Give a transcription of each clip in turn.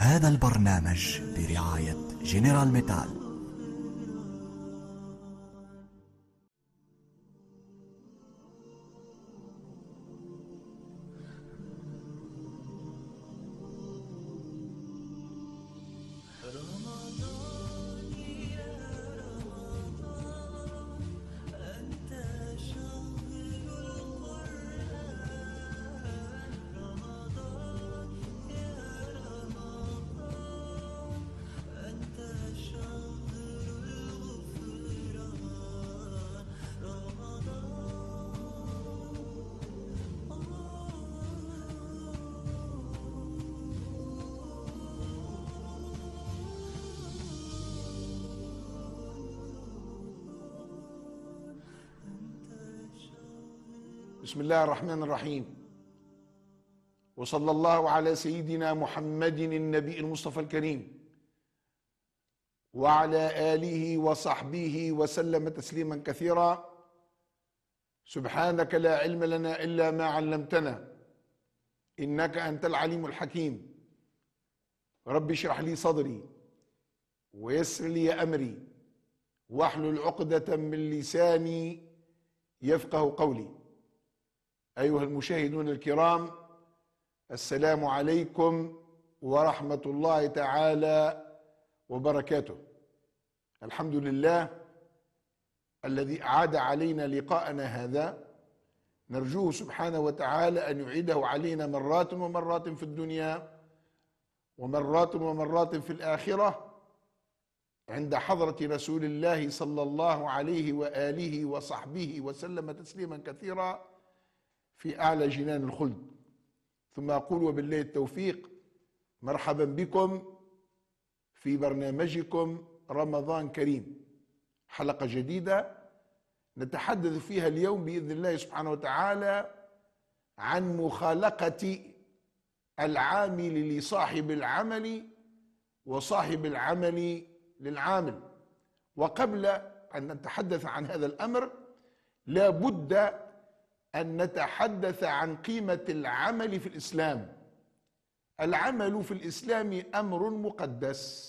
هذا البرنامج برعاية جنرال ميتال. بسم الله الرحمن الرحيم، وصلى الله على سيدنا محمد النبي المصطفى الكريم وعلى آله وصحبه وسلم تسليما كثيرا. سبحانك لا علم لنا إلا ما علمتنا إنك أنت العليم الحكيم. رب اشرح لي صدري ويسر لي أمري واحلل عقدة من لساني يفقه قولي. أيها المشاهدون الكرام، السلام عليكم ورحمة الله تعالى وبركاته. الحمد لله الذي أعاد علينا لقاءنا هذا، نرجوه سبحانه وتعالى أن يعيده علينا مرات ومرات في الدنيا ومرات ومرات في الآخرة عند حضرة رسول الله صلى الله عليه وآله وصحبه وسلم تسليما كثيرا في أعلى جنان الخلد. ثم أقول وبالله التوفيق، مرحبا بكم في برنامجكم رمضان كريم، حلقة جديدة نتحدث فيها اليوم بإذن الله سبحانه وتعالى عن مخالقة العامل لصاحب العمل وصاحب العمل للعامل. وقبل أن نتحدث عن هذا الأمر لا بد أن نتحدث عن قيمة العمل في الإسلام. العمل في الإسلام أمر مقدس.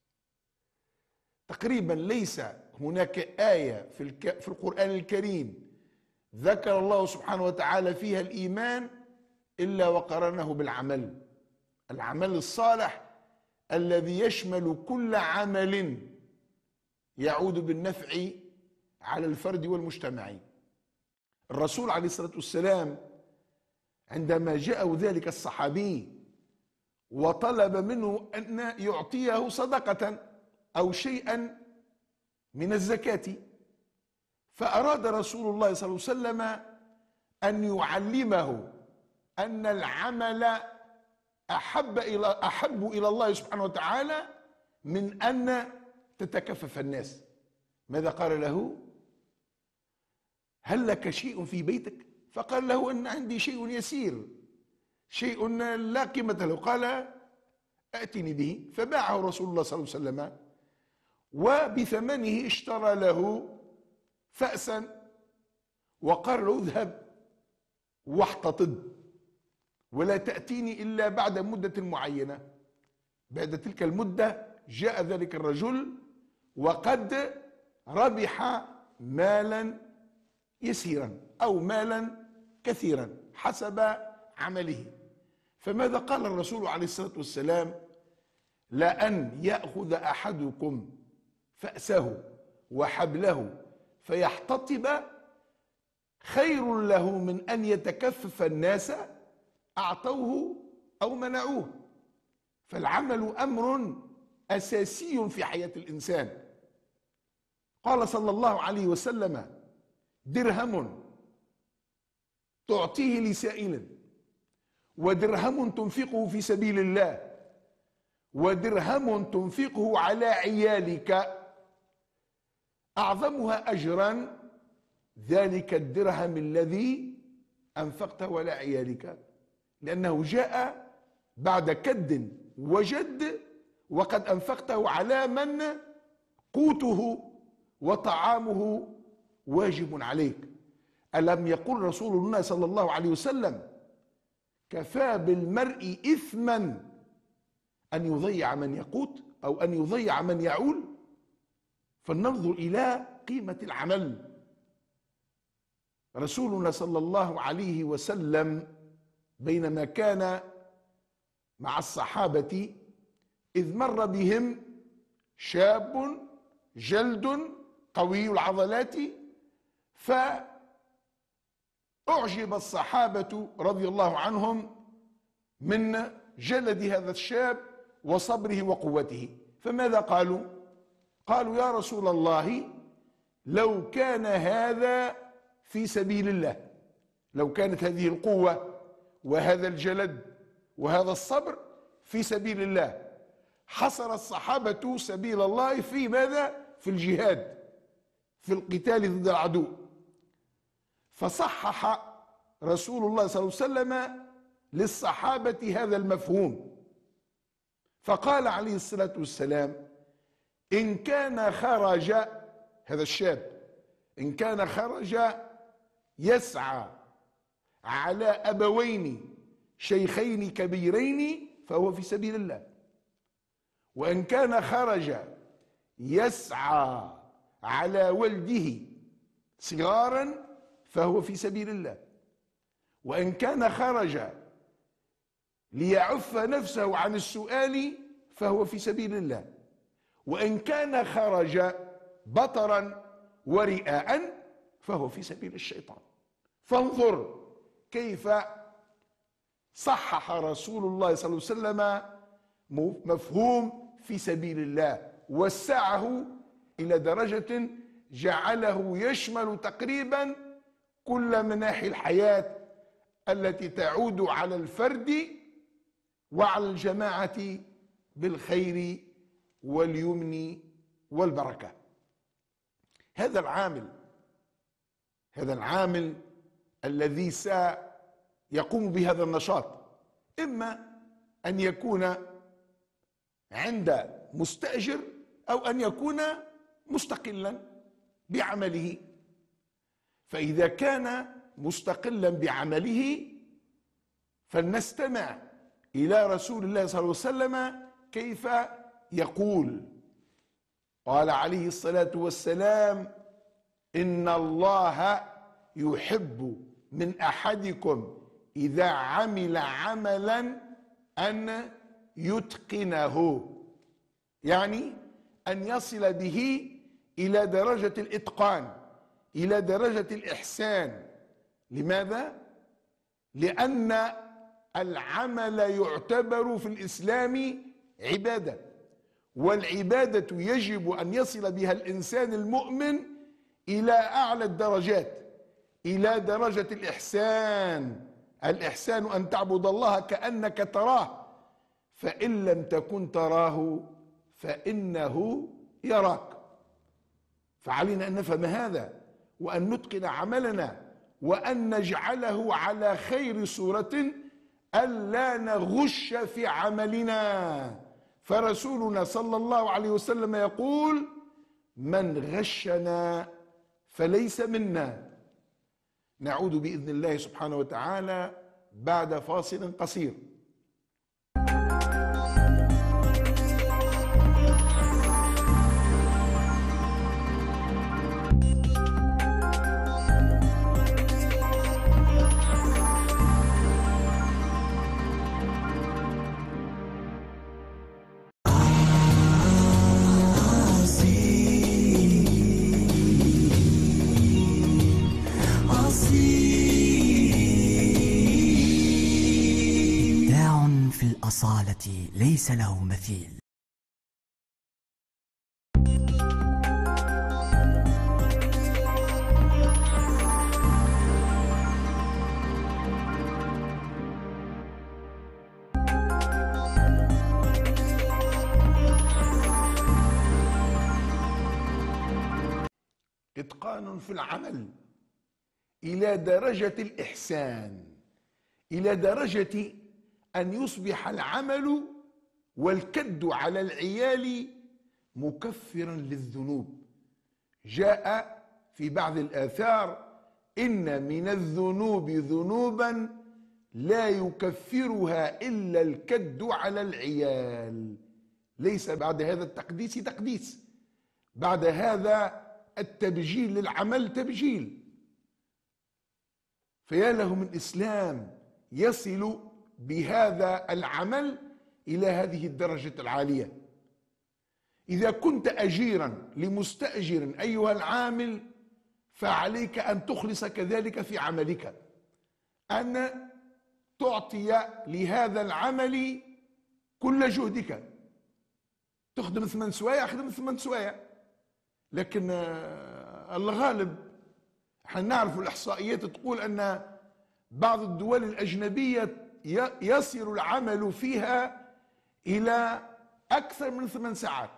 تقريبا ليس هناك آية في القرآن الكريم ذكر الله سبحانه وتعالى فيها الإيمان إلا وقرنه بالعمل، العمل الصالح الذي يشمل كل عمل يعود بالنفع على الفرد والمجتمع. الرسول عليه الصلاة والسلام عندما جاءه ذلك الصحابي وطلب منه أن يعطيه صدقة أو شيئا من الزكاة، فأراد رسول الله صلى الله عليه وسلم أن يعلمه أن العمل أحب إلى الله سبحانه وتعالى من أن تتكفف الناس. ماذا قال له؟ هل لك شيء في بيتك؟ فقال له أن عندي شيء يسير، شيء لا قيمة له. قال أتني به، فباعه رسول الله صلى الله عليه وسلم وبثمنه اشترى له فأسا وقال له اذهب واحتطب ولا تأتيني إلا بعد مدة معينة. بعد تلك المدة جاء ذلك الرجل وقد ربح مالا يسيرا أو مالا كثيرا حسب عمله. فماذا قال الرسول عليه الصلاة والسلام؟ لأن يأخذ أحدكم فأسه وحبله فيحتطب خير له من أن يتكفف الناس أعطوه أو منعوه. فالعمل أمر أساسي في حياة الإنسان. قال صلى الله عليه وسلم: درهم تعطيه لسائل، ودرهم تنفقه في سبيل الله، ودرهم تنفقه على عيالك، أعظمها أجرا ذلك الدرهم الذي أنفقته على عيالك، لأنه جاء بعد كد وجد وقد أنفقته على من قوته وطعامه واجب عليك. ألم يقل رسول الله صلى الله عليه وسلم: كفى بالمرء إثما أن يضيع من يقوت أو أن يضيع من يعول، فلننظر إلى قيمة العمل. رسولنا صلى الله عليه وسلم بينما كان مع الصحابة إذ مر بهم شاب جلد قوي العضلات، فأعجب الصحابة رضي الله عنهم من جلد هذا الشاب وصبره وقوته، فماذا قالوا؟ قالوا يا رسول الله لو كان هذا في سبيل الله، لو كانت هذه القوة وهذا الجلد وهذا الصبر في سبيل الله. حصر الصحابة سبيل الله في ماذا؟ في الجهاد، في القتال ضد العدو. فصحح رسول الله صلى الله عليه وسلم للصحابة هذا المفهوم، فقال عليه الصلاة والسلام إن كان خرج هذا الشاب، إن كان خرج يسعى على أبوين شيخين كبيرين فهو في سبيل الله، وإن كان خرج يسعى على ولده صغارا فهو في سبيل الله، وإن كان خرج ليعف نفسه عن السؤال فهو في سبيل الله، وإن كان خرج بطرا ورئاء فهو في سبيل الشيطان. فانظر كيف صحح رسول الله صلى الله عليه وسلم مفهوم في سبيل الله، وسعه إلى درجة جعله يشمل تقريبا كل مناحي الحياة التي تعود على الفرد وعلى الجماعة بالخير واليمن والبركة. هذا العامل الذي سيقوم بهذا النشاط إما أن يكون عند مستأجر أو أن يكون مستقلا بعمله. فإذا كان مستقلا بعمله فلنستمع إلى رسول الله صلى الله عليه وسلم كيف يقول. قال عليه الصلاة والسلام إن الله يحب من أحدكم إذا عمل عملا أن يتقنه، يعني أن يصل به إلى درجة الإتقان، إلى درجة الإحسان. لماذا؟ لأن العمل يعتبر في الإسلام عبادة، والعبادة يجب أن يصل بها الإنسان المؤمن إلى أعلى الدرجات، إلى درجة الإحسان. الإحسان أن تعبد الله كأنك تراه، فإن لم تكن تراه فإنه يراك. فعلينا أن نفهم هذا، وأن نتقن عملنا، وأن نجعله على خير صورة، ألا نغش في عملنا. فرسولنا صلى الله عليه وسلم يقول من غشنا فليس منا. نعود بإذن الله سبحانه وتعالى بعد فاصل قصير. الأصالة ليس له مثيل. إتقان في العمل إلى درجة الإحسان، إلى درجة أن يصبح العمل والكد على العيال مكفرا للذنوب. جاء في بعض الآثار إن من الذنوب ذنوبا لا يكفرها إلا الكد على العيال. ليس بعد هذا التقديس تقديس، بعد هذا التبجيل للعمل تبجيل. فيا له من إسلام يصل بهذا العمل إلى هذه الدرجة العالية. إذا كنت أجيرا لمستأجر أيها العامل، فعليك أن تخلص كذلك في عملك، أن تعطي لهذا العمل كل جهدك. تخدم 8 سوايع، خدم 8 سوايع. لكن الغالب احنا نعرف الإحصائيات تقول أن بعض الدول الأجنبية يصل العمل فيها إلى أكثر من 8 ساعات،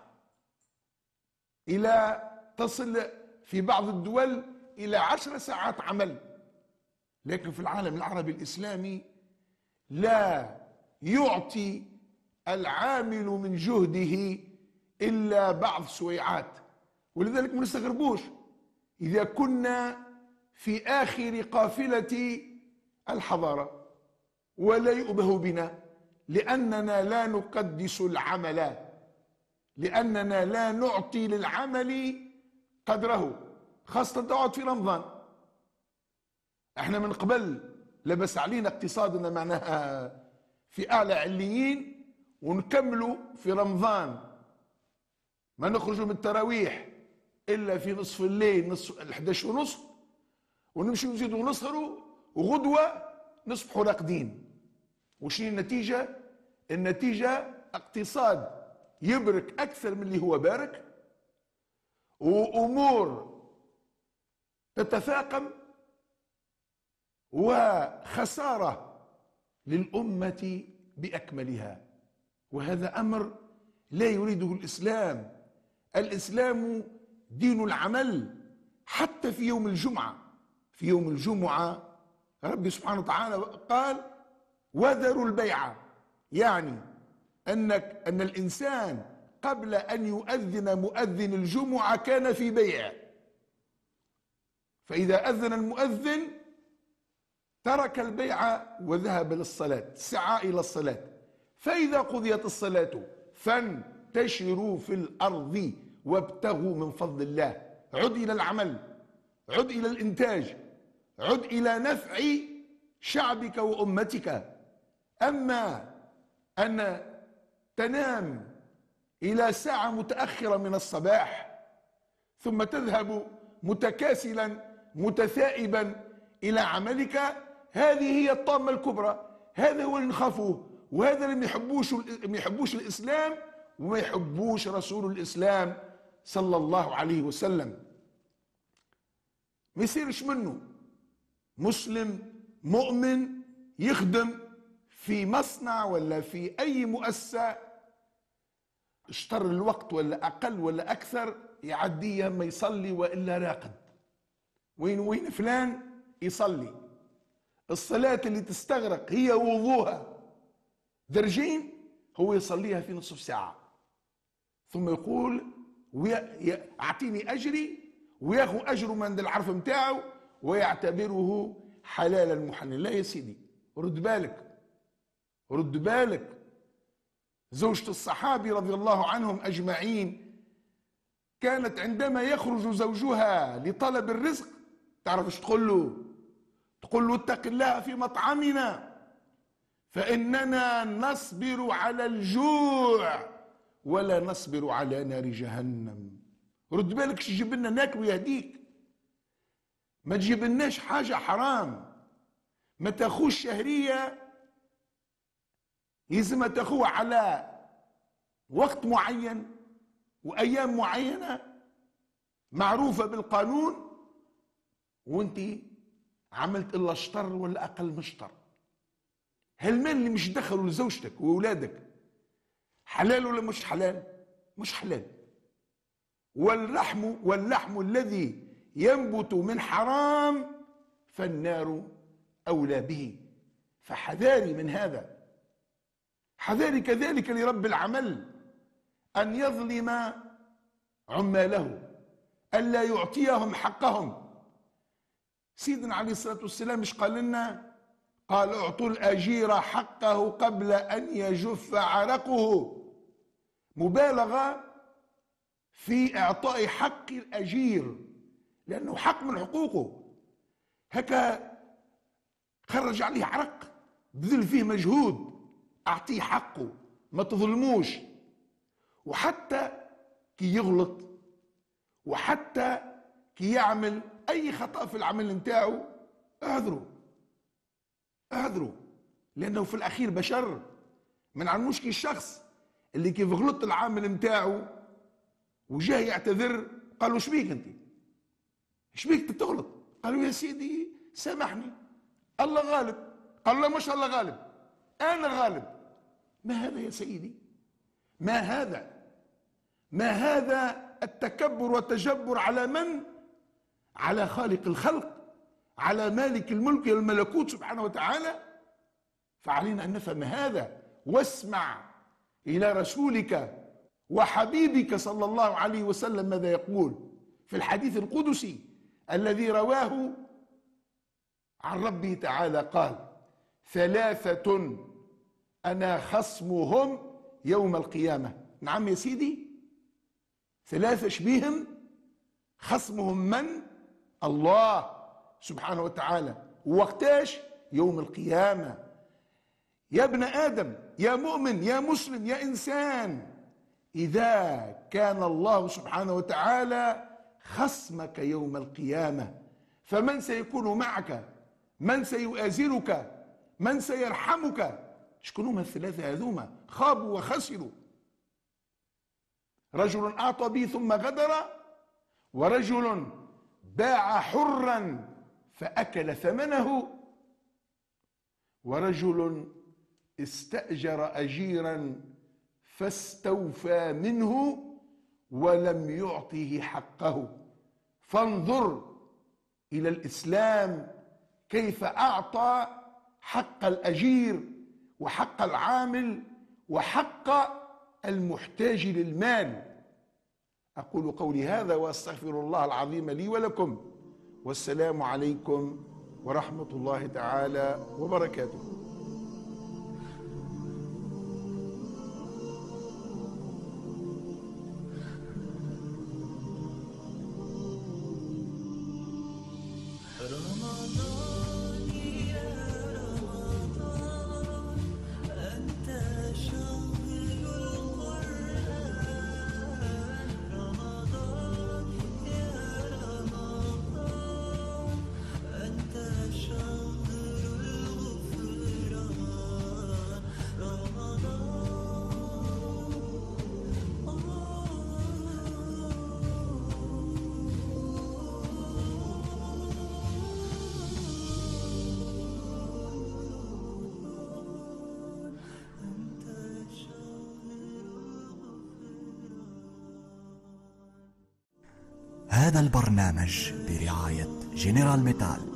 إلى تصل في بعض الدول إلى 10 ساعات عمل. لكن في العالم العربي الإسلامي لا يعطي العامل من جهده إلا بعض سويعات. ولذلك ما نستغربوش إذا كنا في آخر قافلة الحضارة ولا يؤبه بنا، لأننا لا نقدس العمل، لأننا لا نعطي للعمل قدره، خاصة تقعد في رمضان. احنا من قبل لبس علينا اقتصادنا معناها في أعلى عليين، ونكملوا في رمضان ما نخرجوا من التراويح إلا في نصف الليل، نصف 11:30، ونمشي نزيدوا نسهروا، وغدوة نصبحوا راقدين. وشنو النتيجة؟ النتيجة اقتصاد يبرك أكثر من اللي هو بارك، وأمور تتفاقم، وخسارة للأمة بأكملها. وهذا أمر لا يريده الإسلام. الإسلام دين العمل. حتى في يوم الجمعة، في يوم الجمعة ربي سبحانه وتعالى قال وذروا البيع، يعني أن الإنسان قبل أن يؤذن مؤذن الجمعة كان في بيع، فإذا أذن المؤذن ترك البيع وذهب للصلاة، سعى إلى الصلاة. فإذا قضيت الصلاة فانتشروا في الأرض وابتغوا من فضل الله. عد إلى العمل، عد إلى الإنتاج، عد إلى نفع شعبك وأمتك. أما أن تنام إلى ساعة متأخرة من الصباح ثم تذهب متكاسلا متثائبا إلى عملك، هذه هي الطامة الكبرى. هذا هو اللي نخافوه، وهذا اللي ما يحبوش الإسلام وما يحبوش رسول الإسلام صلى الله عليه وسلم. ما يصيرش منه مسلم مؤمن يخدم في مصنع ولا في أي مؤسسة اشتر الوقت ولا أقل ولا أكثر يعديه ما يصلي وإلا راقد. وين فلان يصلي الصلاة اللي تستغرق هي وضوها درجين، هو يصليها في نصف ساعة، ثم يقول أعطيني أجري، وياخذ أجره من العرف متاعه ويعتبره حلالا محللا. لا يا سيدي، رد بالك، رد بالك. زوجة الصحابي رضي الله عنهم أجمعين كانت عندما يخرج زوجها لطلب الرزق تعرف ايش تقول له؟ تقول له اتق الله في مطعمنا فإننا نصبر على الجوع ولا نصبر على نار جهنم. رد بالك ايش تجيب لنا ناكل يهديك، ما تجيب لناش حاجة حرام. ما تاخوش شهرية يلزم تاخوها على وقت معين وأيام معينة معروفة بالقانون، وانت عملت إلا شطر ولا أقل من شطر. هالمال اللي مش دخلوا لزوجتك وأولادك حلال ولا مش حلال؟ مش حلال. واللحم الذي ينبت من حرام فالنار أولى به. فحذاري من هذا، حذاري كذلك لرب العمل أن يظلم عماله، ألا يعطيهم حقهم. سيدنا عليه الصلاة والسلام مش قال لنا؟ قال اعطوا الأجير حقه قبل أن يجف عرقه، مبالغة في إعطاء حق الأجير لأنه حق من حقوقه. هكا خرج عليه عرق، بذل فيه مجهود، أعطيه حقه، ما تظلموش. وحتى كي يغلط وحتى كي يعمل أي خطأ في العمل نتاعو اعذروا، لأنه في الأخير بشر. ما نعلموش كي الشخص اللي كيف غلط العامل نتاعو وجاه يعتذر قالوا شبيك انت؟ شبيك تغلط؟ قالوا يا سيدي سامحني الله غالب. قالوا لا مش الله غالب، انا غالب. ما هذا يا سيدي؟ ما هذا التكبر والتجبر على من؟ على خالق الخلق، على مالك الملك والملكوت سبحانه وتعالى. فعلينا ان نفهم هذا، واسمع الى رسولك وحبيبك صلى الله عليه وسلم ماذا يقول في الحديث القدسي الذي رواه عن ربه تعالى. قال: 3 أنا خصمهم يوم القيامة. نعم يا سيدي، 3 شبيهم خصمهم من؟ الله سبحانه وتعالى. ووقتاش؟ يوم القيامة. يا ابن آدم، يا مؤمن، يا مسلم، يا إنسان، إذا كان الله سبحانه وتعالى خصمك يوم القيامة، فمن سيكون معك؟ من سيؤازرك؟ من سيرحمك؟ شكون هما ال3 هذوما؟ خابوا وخسروا. رجل أعطى به ثم غدر، ورجل باع حرا فأكل ثمنه، ورجل استأجر أجيرا فاستوفى منه ولم يعطه حقه. فانظر إلى الإسلام كيف أعطى حق الأجير وحق العامل وحق المحتاج للمال. أقول قولي هذا وأستغفر الله العظيم لي ولكم، والسلام عليكم ورحمة الله تعالى وبركاته. هذا البرنامج برعاية جنرال ميتال.